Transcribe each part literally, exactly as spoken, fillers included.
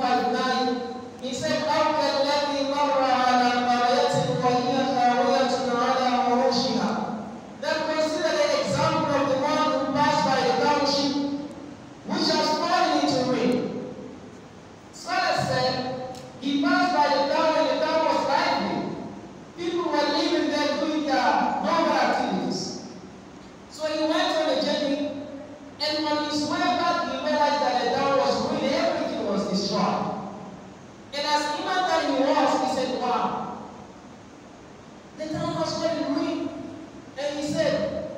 fifty-nine, he said, أَوْ كَالَّذِي مَرَّ عَلَى قَرْيَةٍ وَهِيَ خَاوِيَةٌ عَلَى عُرُوشِهَا. Then consider the example of the one who passed by the township, which has fallen into ruin. Sadat said, he passed by the town and the town was lively. People were living there doing their normal activities. So he went on a journey, and on his way back, he realized that the town was ruined, everything was destroyed. And as human that he was, he said, wow, the town was very ruined. And he said,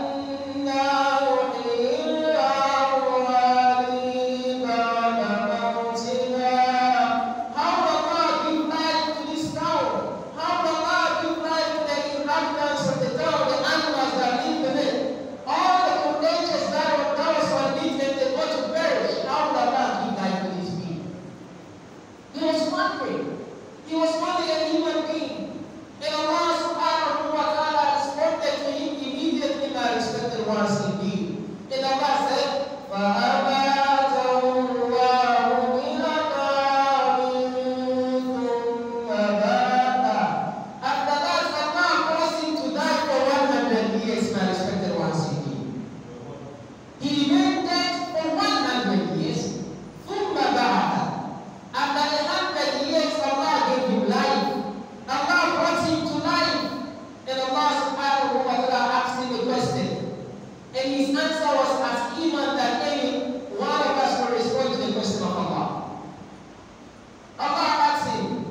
he was only a human being. And Allah subhanahu wa ta'ala responded to him immediately, my respected ones indeed. And Allah said, فَأَمَاتَهُ اللَّهُ بِعَذَابٍ ثُمَّ مَاتَ. After that, Allah caused him to die for one hundred years, my respected ones indeed. He remained dead for one hundred years. ثُمَّ مَاتَ. After a hundred years, Allah gave him life. Allah brought him to life. And Allah subhanahu wa ta'ala asked him a question. And his answer was as human that any one of us will respond to the question of Allah. Allah asked him,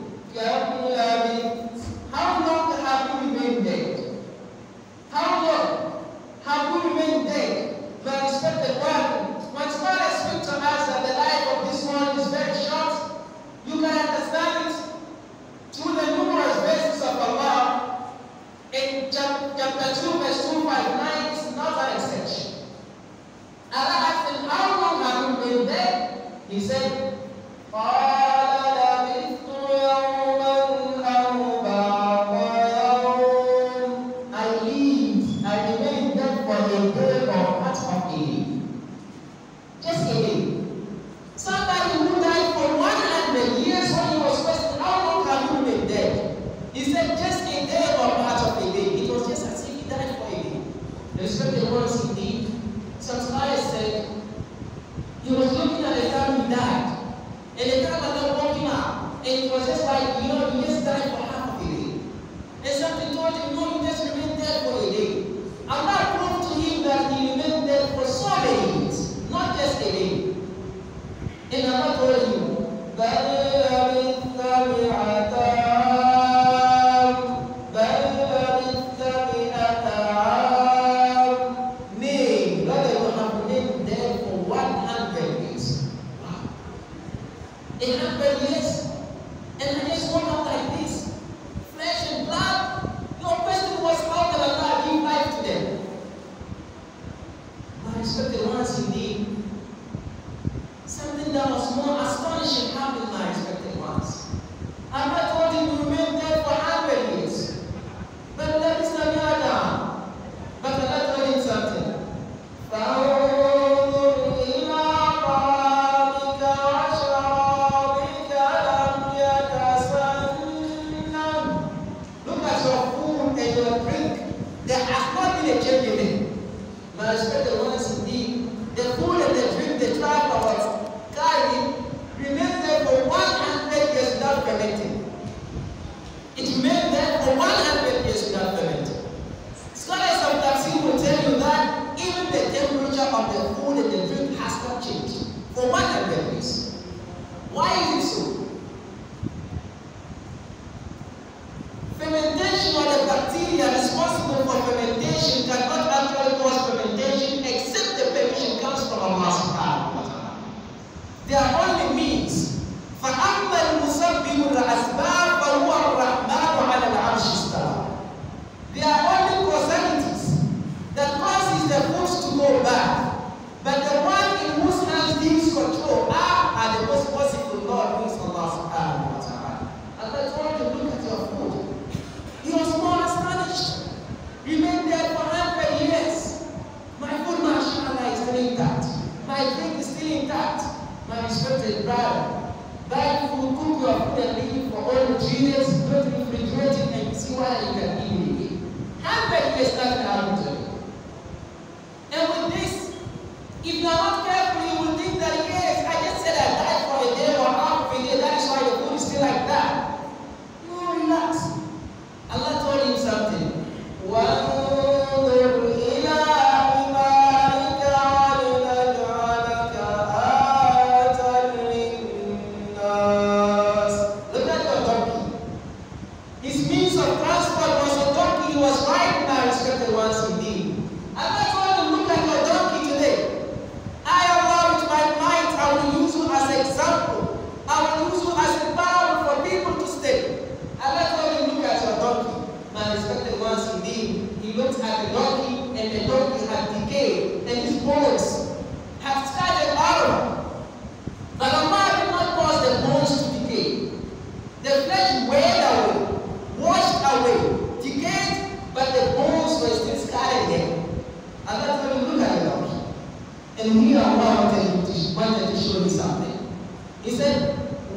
how long have you remained dead? How long have you remained dead? My respected one, when scholars speak to us that the life of this world is very short, you can understand it through the numerous verses of Allah. In chapter two, verse two fifty-nine is not an exception. Allah asked him, how long have you been there? He said, قَالَ لَبِثْتُ يَوْمًا أَوْ بَعْضَ يَوْمٍ. I lived, I remained there for a day or part of a day. Just a day. Somebody who died for one hundred years when he was questioned, how long have you been dead? He said, just a day or part of a day. It was just as if he died for a day. The respected ones indeed. Some scholars said, he was looking at the time he died. And the time was not walking out. And it was just like, you know, he just died for half of a day. And something told him, no, he just remained dead for a day. Allah proved to him that he remained dead for so many years, not just a day. And Allah told him, بَلْ لَبِثْتَ مِئَةَ عَامٍ بَلْ لَبِثْتَ مِئَةَ عَامٍ. Nay, rather you have remained dead for one hundred years. Wow. A hundred years? And I just woke up like this, flesh and blood. Your question was, how can Allah give life to them? My respected ones indeed. Something that was more astonishing happened, my respected ones. Allah told him to remain there for one hundred years. But that is not Adam. But Allah told him something. فَانظُرْ إِلَىٰ طَعَامِكَ وَشَرَابِكَ لَمْ يَتَسَنَّهْ. Look at your food and your drink. There has not been a change in it. My respected ones indeed. The food and the drink, the tribe of us, remained there for one hundred years without fermenting. It remained there for one hundred years without fermenting. Scholars of Tafsir will tell you that even the temperature of the food and the drink has not changed for one hundred years. Why is it so? Fermentation, or the bacteria responsible for fermentation, cannot actually cause fermentation except the permission comes from Allah subhanahu wa ta'ala. They are only means. فَأَمَّا الْمُسَبِّبُ الْأَسْبَابُ فَهُوَ الرَّحْمَنُ عَلَى الْعَرْشِ اسْتَوَى. They are only causalities that causes the foods to go bad. But the one in whose hands these control are, are the most possible Lord, who is Allah subhanahu wa ta'ala. Allah told him, look at your food. He was more astonished. Remained there for one hundred years. My food, mashallah, is still intact. My drink is still intact. My respected brother, buy food, cook your food and leave it for all the three days, don't refrigerate it and see whether you can eat it again. Hundred years nothing happened to you. And with this, if you are not careful, you will think that yes, I just said I died for a day or half of a day, that is why the food is still like that. No, relax. Allah told him something. وَانظُرْ إِلَىٰ حِمَارِكَ وَلِنَجْعَلَكَ آيَةً لِلنَّاسِ. Look at your donkey. His means of transport was a donkey. He was riding now, respected ones indeed. Allah told him, look at your donkey today. I, Allah, with my might, I will use you as an example. I will use you as a power for people to stay. Allah told him, look at your donkey. My respected ones indeed, he looked at the donkey and the donkey had decayed and his bones had started out. But Allah did not cause the bones to decay. The flesh weighed away, washed away, decayed, but the bones were still scarred there. Allah told him, look at the donkey. And here Allah wanted to, wanted to show you something. He said,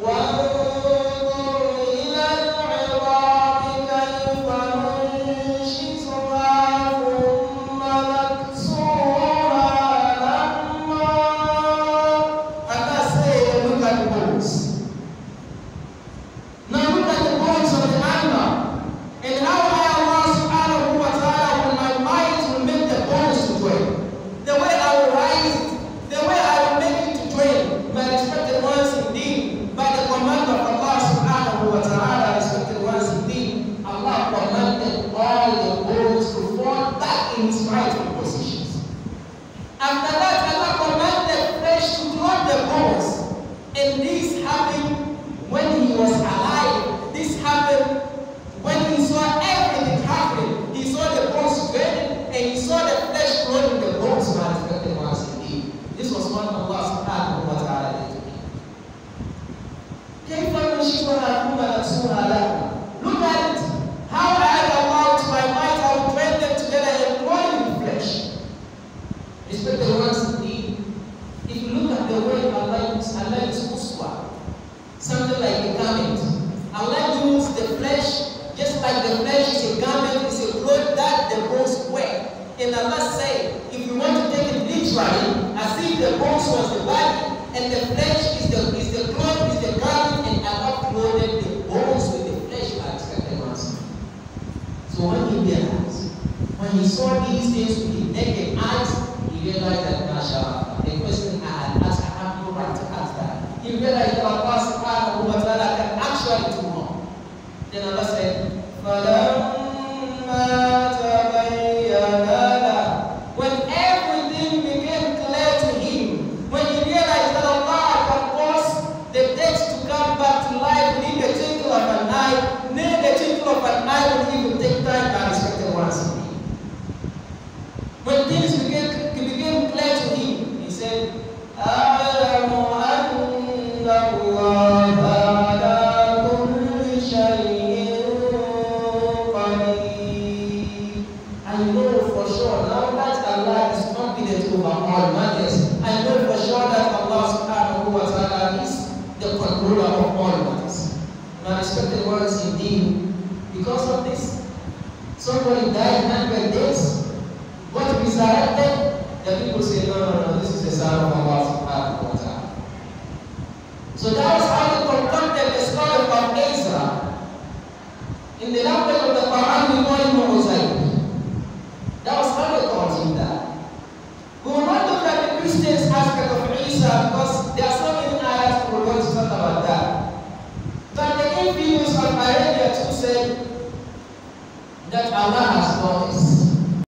after that, Allah commanded flesh to clothe the bones. And this happened when he was alive. This happened when he saw everything happening. He saw the bones spreading and he saw the flesh clothing the bones. This was what Allah subhanahu wa ta'ala did to me. Look at it. How I had Allah with my might, I would train them together and clothe in flesh. Respected ones indeed, if you look at the way Allah uses, Allah uses uswa, something like a garment. Allah uses the flesh, just like the flesh is a garment, is a cloth that the bones wear. And Allah said, if you want to take it literally, as if the bones was the body, and the flesh is the is the cloth, is the garment, and Allah clothed the bones with the flesh, by respected ones. So when he realized, when he saw these things with his naked eyes, he realized that, mashallah, the question I had asked, I have no right to ask that. He realized that Allah subhanahu wa ta'ala can actually do more. Then Allah said, فَلَمَّا تَبَيَّنَ لَهُ. When everything became clear to him, when he realized that Allah can cause the dead to come back to life within the twinkle of an eye, near the twinkle of an eye will even take time by respected ones. When things became, became clear to him, he said, أَعْلَمُ أَنَّ اللَّهَ عَلَى كُلِّ شَيْءٍ قَدِيرٌ. I know for sure now that Allah is competent over all matters. I know for sure that Allah subhanahu wa ta'ala is the controller of all matters. My respected ones indeed, because of this, somebody died hundred days. What resurrected? The people say, no, no, no, this is the son of Allah subhanahu wa ta'ala. So that was how they conducted the story of Ezra. In the language of the Quran, we call him Mosaic. That was how they called him that. We will not look at the Christians aspect of Isa because there are so many ayats we are going to talk about that. But the infidels of Arabia too said that Allah has taught us.